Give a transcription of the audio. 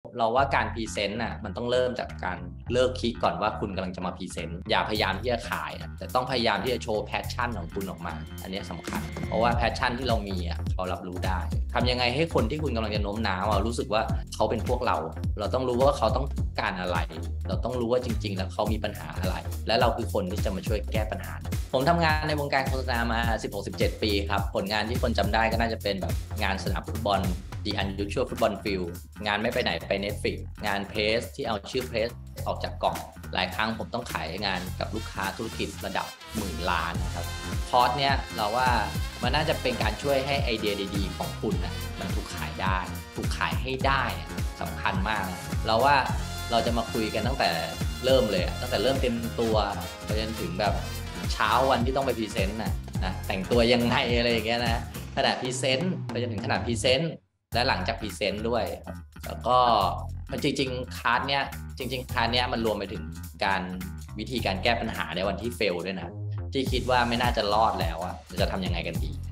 เราว่าการพรีเซนต์น่ะมันต้องเริ่มจากการเลิกคิดก่อนว่าคุณกำลังจะมาพรีเซนต์อย่าพยายามที่จะขายแต่ต้องพยายามที่จะโชว์แพชชั่นของคุณออกมาอันนี้สำคัญเพราะว่าแพชชั่นที่เรามีเขารับรู้ได้ทำยังไงให้คนที่คุณกำลังจะโน้มน้าวรู้สึกว่าเขาเป็นพวกเราต้องรู้ว่าเขาต้องการอะไรเราต้องรู้ว่าจริงๆแล้วเขามีปัญหาอะไรและเราคือคนที่จะมาช่วยแก้ปัญหาผมทำงานในวงการโฆษณามา 16-17 ปีครับผลงานที่คนจำได้ก็น่าจะเป็นแบบงานสนามฟุตบอล The Unusual Football Field งานไม่ไปไหนไป Netflix งานเพรสที่เอาชื่อเพรสออกจากกล่องหลายครั้งผมต้องขายงานกับลูกค้าธุรกิจระดับหมื่นล้านนะครับคอร์สเนี้ยเราว่ามันน่าจะเป็นการช่วยให้ไอเดียดีๆของคุณมันถูกขายได้ถูกขายให้ได้สำคัญมากเราว่าเราจะมาคุยกันตั้งแต่เริ่มเลยตั้งแต่เริ่มเต็มตัวไปจนถึงแบบเช้าวันที่ต้องไปพรีเซนต์นะแต่งตัวยังไงอะไรอย่างเงี้ยนะขณะพรีเซนต์ไปจนถึงขณะพรีเซนต์และหลังจากพรีเซนต์ด้วยแล้วก็มันจริงๆคลาสเนี้ยมันรวมไปถึงการวิธีการแก้ปัญหาในวันที่เฟลด้วยนะที่คิดว่าไม่น่าจะรอดแล้วจะทำยังไงกันดี